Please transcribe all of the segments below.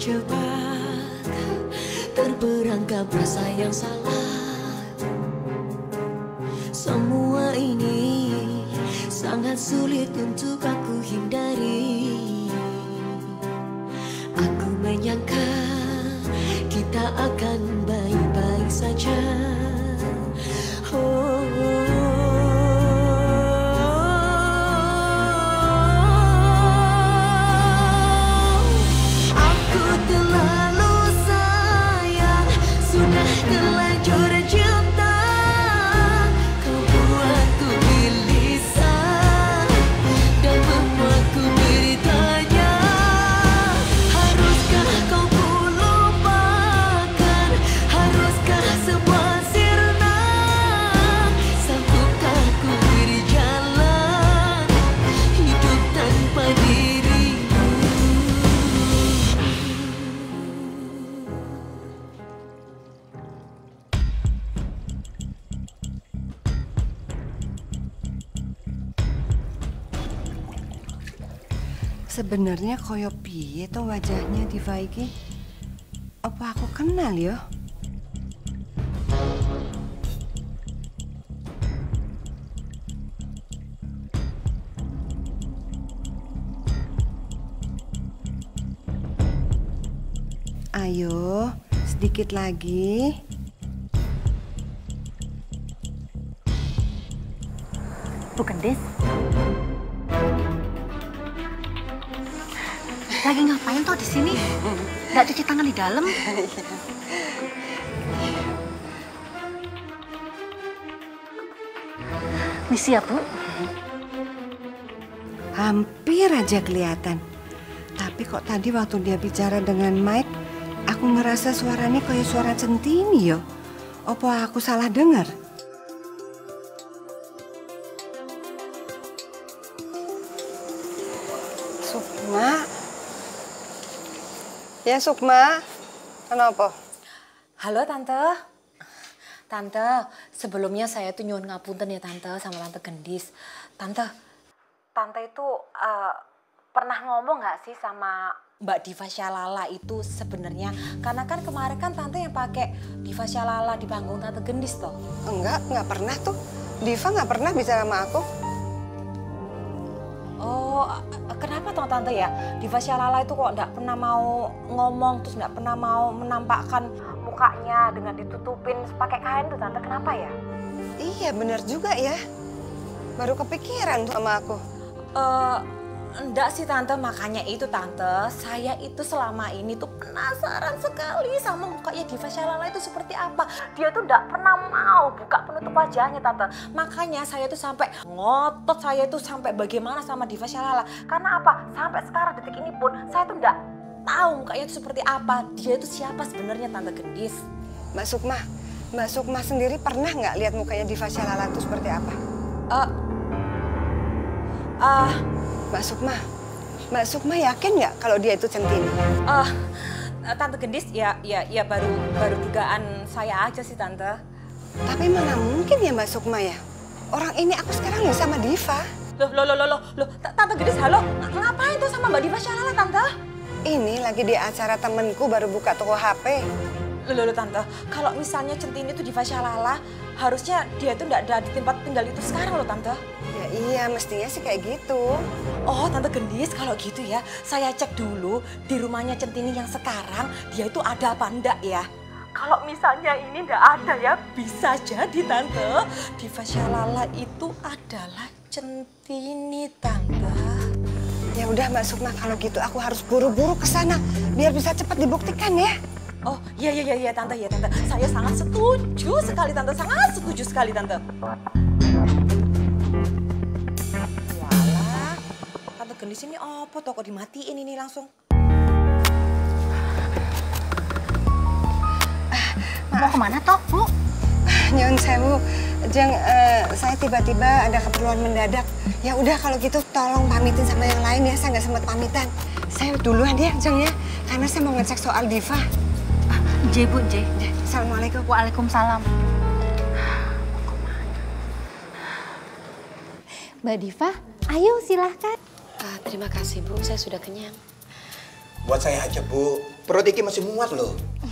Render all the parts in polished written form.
terjebak, terperangkap rasa yang salah. Semua ini sangat sulit untuk aku hindari. Aku menyangka kita akan baik-baik saja. Oh, aku terlalu sayang, sudah terlanjur cinta. Kau buatku gelisah dan membuatku bertanya, haruskah kau ku lupakan? Haruskah semua sirna? Sanggupkah ku berjalan hidup tanpa dirimu? Sebenarnya koyo piye to wajahnya Diva iki? Apa aku kenal ya? Ayo, sedikit lagi. Bu Gendis. Lagi ngapain toh di sini? Nggak cuci tangan di dalam? Misi ya, Bu? Hampir aja kelihatan. Tapi kok tadi waktu dia bicara dengan Mike, aku ngerasa suaranya kayak suara Centini yo. Apa aku salah dengar? Sukma? Ya Sukma, kenapa? Halo Tante. Tante, sebelumnya saya tuh nyuwun ngapunten ya Tante sama Tante Gendis. Tante itu pernah ngomong nggak sih sama Mbak Diva Syalala itu sebenarnya? Karena kan kemarin kan Tante yang pakai Diva Syalala di panggung Tante Gendis toh. Enggak pernah tuh. Diva nggak pernah bicara sama aku. Oh, kenapa toh Tante ya? Diva Syalala itu kok nggak pernah mau ngomong, terus nggak pernah mau menampakkan mukanya dengan ditutupin pakai kain tuh Tante, kenapa ya? Iya bener juga ya. Baru kepikiran tuh sama aku. Enggak sih Tante, makanya itu Tante, saya itu selama ini tuh penasaran sekali sama mukanya Diva Syalala itu seperti apa. Dia tuh enggak pernah mau buka penutup wajahnya Tante. Makanya saya tuh sampai ngotot, saya tuh sampai bagaimana sama Diva Syalala. Karena apa? Sampai sekarang detik ini pun saya tuh enggak tahu mukanya itu seperti apa. Dia itu siapa sebenarnya Tante Gendis. Mbak Sukma sendiri pernah nggak lihat mukanya Diva Syalala itu seperti apa? Mbak Sukma yakin nggak kalau dia itu Centini? Tante Gendis ya baru dugaan saya aja sih Tante. Tapi mana mungkin ya Mbak Sukma ya? Orang ini aku sekarang nih sama Diva. Loh, Tante Gendis, halo, ngapain tuh sama Mbak Diva Syalala Tante? Ini lagi di acara temenku baru buka toko HP. Loh Tante, kalau misalnya Centini itu Diva Syalala, harusnya dia itu nggak ada di tempat tinggal itu sekarang loh Tante. Ya iya, mestinya sih kayak gitu. Oh Tante Gendis, kalau gitu ya, saya cek dulu di rumahnya Centini yang sekarang, dia itu ada apa enggak ya? Kalau misalnya ini nggak ada ya, bisa jadi Tante, Diva Syalala itu adalah Centini Tante. Ya udah Mbak Sukma, kalau gitu aku harus buru-buru ke sana biar bisa cepat dibuktikan ya. Oh iya Tante, ya Tante. Saya sangat setuju sekali Tante, sangat setuju sekali Tante. Walah, Tante Gendis ini apa toh kok dimatiin ini langsung? Mau kemana toh, Bu? Nyun sewu, Jeng, saya tiba-tiba ada keperluan mendadak. Ya udah kalau gitu tolong pamitin sama yang lain ya, saya nggak sempat pamitan. Saya duluan ya, Jeng ya, karena saya mau ngecek soal Diva. J, Bu, J. Assalamualaikum. Waalaikumsalam. Mbak Diva, ayo silahkan. Terima kasih Bu, saya sudah kenyang. Buat saya aja Bu, Perut Iki masih muat loh.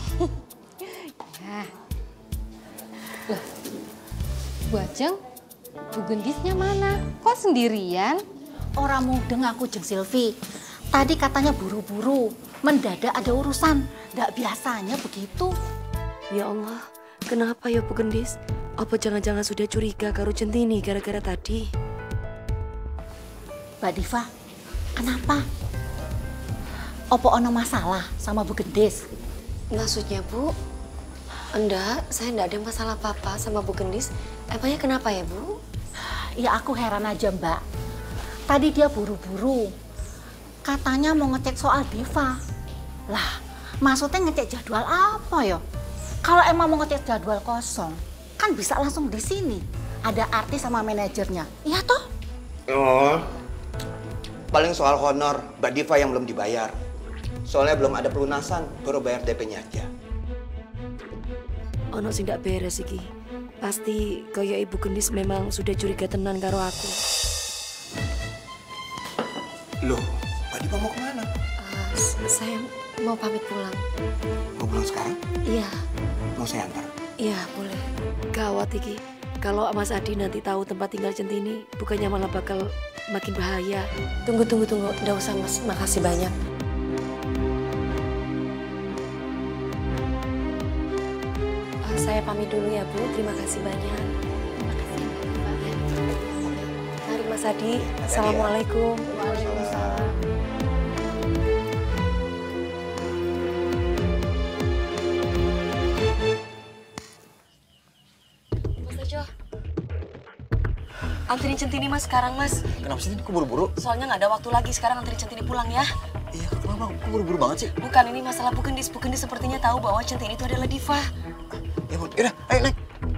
Bu Ajeng, Bu Gendisnya mana? Kok sendirian? Orang mudeng aku Jeng Silvi. Tadi katanya buru-buru, mendadak ada urusan. Nggak biasanya begitu. Ya Allah, kenapa ya Bu Gendis? Apa jangan-jangan sudah curiga karo Centini gara-gara tadi? Mbak Diva, kenapa? Apa ono masalah sama Bu Gendis? Maksudnya Bu? Enggak, saya enggak ada masalah apa-apa sama Bu Gendis. Emangnya kenapa ya Bu? Ya aku heran aja Mbak. Tadi dia buru-buru. Katanya mau ngecek soal Diva. Lah, maksudnya ngecek jadwal apa ya? Kalau emang mau ngecek jadwal kosong, kan bisa langsung di sini. Ada artis sama manajernya. Iya toh? Oh, paling soal honor Mbak Diva yang belum dibayar. Soalnya belum ada pelunasan, baru bayar DP-nya aja. Ono sing ndak beres iki. Pasti kayak Ibu Gendis memang sudah curiga tenan karo aku. Loh, Mbak Diva mau kemana? Saya mau pamit pulang. Mau pulang sekarang? Iya, Mau saya antar? iya boleh. Gawat iki. Kalau Mas Adi nanti tahu tempat tinggal Centini, bukannya malah bakal makin bahaya. Tunggu. Nggak usah Mas, makasih banyak. Saya pamit dulu ya Bu, terima kasih banyak. Mari Mas Adi, Assalamualaikum. Waalaikumsalam. Mas Tejo, anterin Centini Mas sekarang Mas. Kenapa sih? Kok buru-buru? Soalnya nggak ada waktu lagi, sekarang anterin Centini pulang ya. Iya, kenapa? Kok buru-buru banget sih? Bukan, ini masalah Bu Gendis. Bu Gendis sepertinya tahu bahwa Centini itu adalah Diva. Ya udah, ayo naik.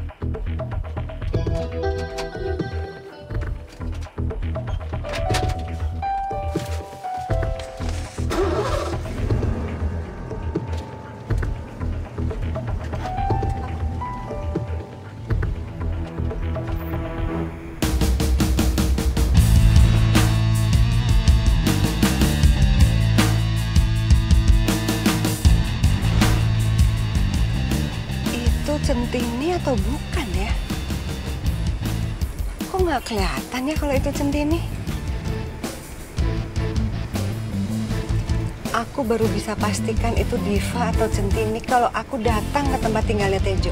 Centini atau bukan ya? Kok nggak kelihatan ya kalau itu Centini? Aku baru bisa pastikan itu Diva atau Centini kalau aku datang ke tempat tinggalnya Tejo.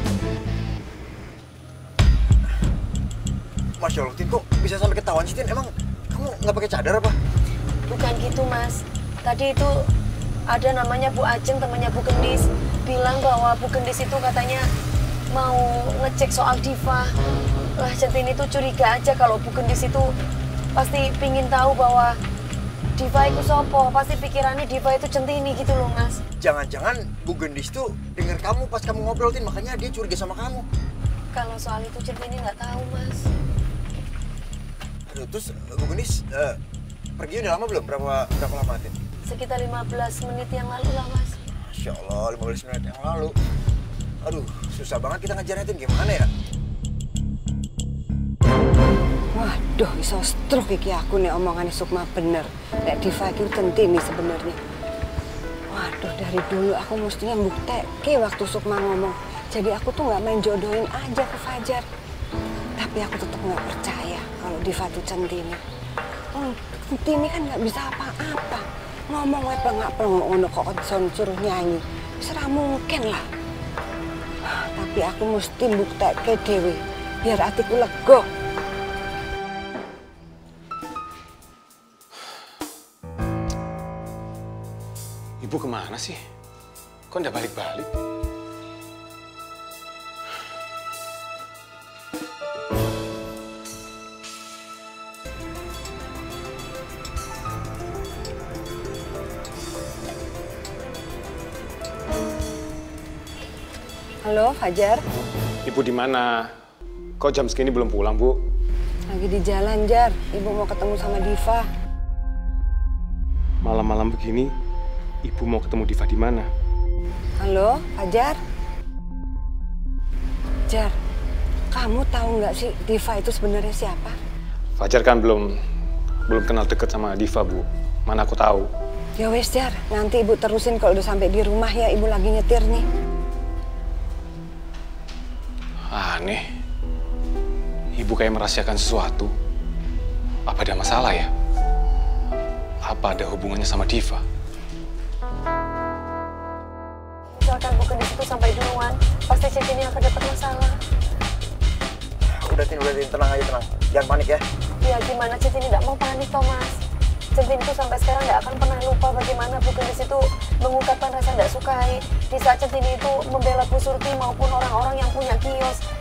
Masya Allah, Tin, kok bisa sampai ketahuan sih, Tin? Emang kamu nggak pakai cadar apa? Bukan gitu Mas. Tadi itu ada namanya Bu Ajeng, temannya Bu Gendis. Bilang bahwa Bu Gendis itu katanya mau ngecek soal Diva. Lah Centini tuh curiga aja kalau Bu Gendis itu pasti pingin tahu bahwa Diva itu sopo. Pasti pikirannya Diva itu Centini gitu loh Mas. Jangan-jangan Bu Gendis tuh denger kamu pas kamu ngobrol, Tin, makanya dia curiga sama kamu. Kalau soal itu Centini nggak tahu Mas. Aduh, terus Bu Gendis pergi udah lama belum? Berapa lama, Tin? Sekitar 15 menit yang lalu lah Mas. Masya Allah, 15 menit yang lalu. Aduh, susah banget kita ngejarnya, Tin. Gimana ya? Waduh, iso stroke iki aku nih omongannya Sukma bener. Nek Diva itu Centini sebenarnya. Waduh, dari dulu aku mestinya bukti waktu Sukma ngomong. Jadi aku tuh nggak main jodohin aja ke Fajar. Tapi aku tetap nggak percaya kalau Diva itu Centini. Centini kan nggak bisa apa-apa. Ngomong wae pelengak-pelengok ngono kok suruh nyanyi. Serah mungkin lah. Tapi aku mesti bukti dhewe biar hatiku lega. Ibu kemana sih? Kok nggak balik-balik? Halo, Fajar. Ibu di mana? Kok jam segini belum pulang, Bu? Lagi di jalan, Jar. Ibu mau ketemu sama Diva. Malam-malam begini, Ibu mau ketemu Diva di mana? Halo, Fajar. Jar, kamu tahu nggak sih Diva itu sebenarnya siapa? Fajar kan belum kenal deket sama Diva, Bu. Mana aku tahu. Ya wes Jar, nanti ibu terusin kalau udah sampai di rumah ya, ibu lagi nyetir nih. Aneh. Ibu kayak merahasiakan sesuatu. Apa ada masalah ya? Apa ada hubungannya sama Diva? Misalkan Bu Gendis itu sampai duluan, pasti Centini akan dapat masalah. Udah Tin, tenang aja, tenang. Jangan panik ya. Ya gimana Centini tidak mau panik, Thomas. Centini itu sampai sekarang tidak akan pernah lupa bagaimana Bu Gendis itu mengungkapkan rasa tidak sukai di saat Centini itu membela Bu Surti maupun orang-orang yang punya kios.